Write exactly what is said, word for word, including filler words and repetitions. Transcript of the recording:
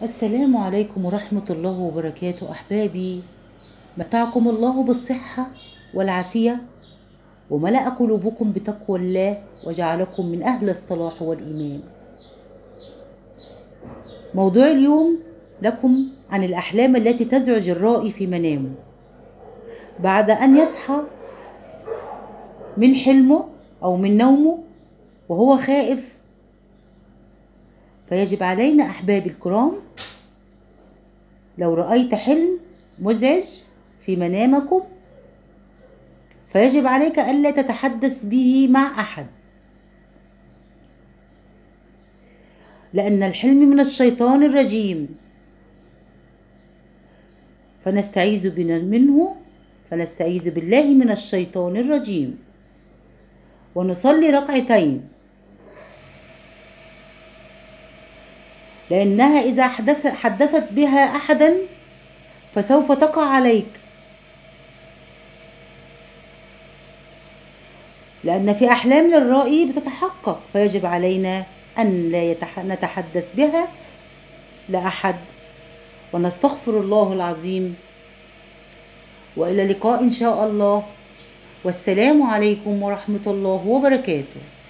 السلام عليكم ورحمة الله وبركاته أحبابي. متعكم الله بالصحة والعافية، وملأ قلوبكم بتقوى الله، وجعلكم من أهل الصلاح والإيمان. موضوع اليوم لكم عن الأحلام التي تزعج الرائي في منامه بعد أن يصحى من حلمه أو من نومه وهو خائف. فيجب علينا أحبابي الكرام، لو رأيت حلم مزعج في منامكم فيجب عليك ألا تتحدث به مع أحد، لأن الحلم من الشيطان الرجيم، فنستعيذ منه فنستعيذ بالله من الشيطان الرجيم ونصلي ركعتين، لأنها إذا حدث حدثت بها أحدا فسوف تقع عليك، لأن في أحلام للرائي بتتحقق، فيجب علينا أن لا نتحدث بها لأحد، ونستغفر الله العظيم. وإلى اللقاء إن شاء الله، والسلام عليكم ورحمة الله وبركاته.